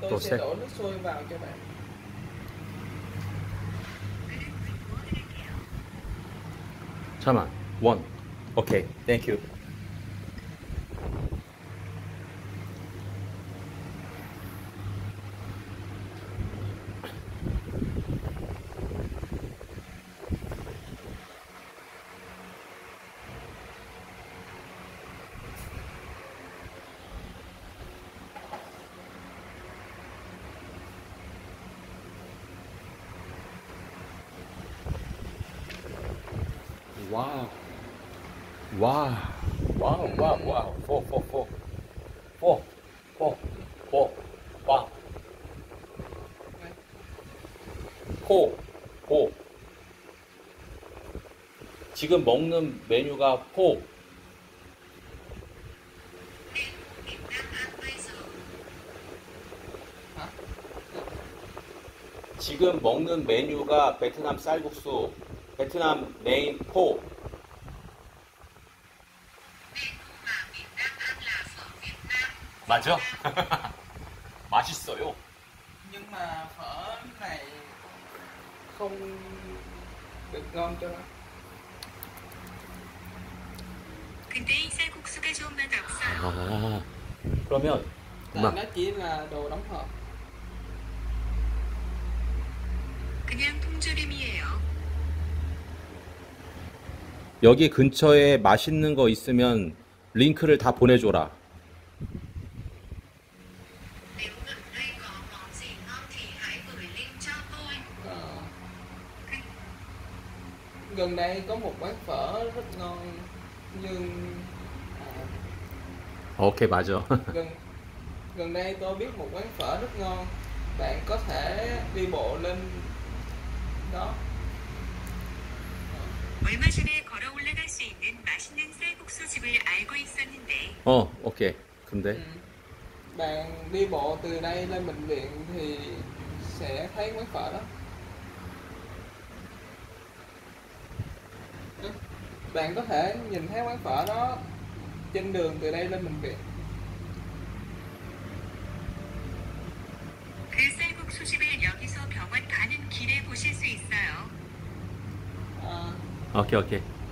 Tôi sẽ đổ nước sôi vào cho bạn. 잠깐만. 원. 오케이. 땡큐. 와우. 와우. 와우. 와우. 와우. 포. 와. 포. 지금 먹는 메뉴가 포. 지금 먹는 메뉴가 베트남 쌀국수, 베트남 메인 포. 맞아? 맛있어요. Nhưng mà phở này không được ngon cho lắm. 근데 이 쌀국수가 좋은 맛 없어요. 아, 그러면 Tại nó chỉ là đồ đóng hộp. 그냥 통조림이에요. 여기 근처에 맛있는 거 있으면 링크를 다 보내줘라. Gần đây có một quán phở rất ngon nhưng 오케이, 맞아. gần đây tôi biết một quán phở rất ngon. Bạn có thể đi bộ lên đó. 얼마 전에 걸어 올라갈 수 있는 맛있는 쌀국수 집을 알고 있었는데. 오케이. 근데 Bạn đi bộ từ đây lên bệnh viện thì sẽ thấy quán phở đó. Bạn có thể nhìn thấy quán phở đó trên đường từ đây lên bệnh viện. 그 쌀국수 집을 여기서 병원 가는 길에 보실 수 있어요. 오케이.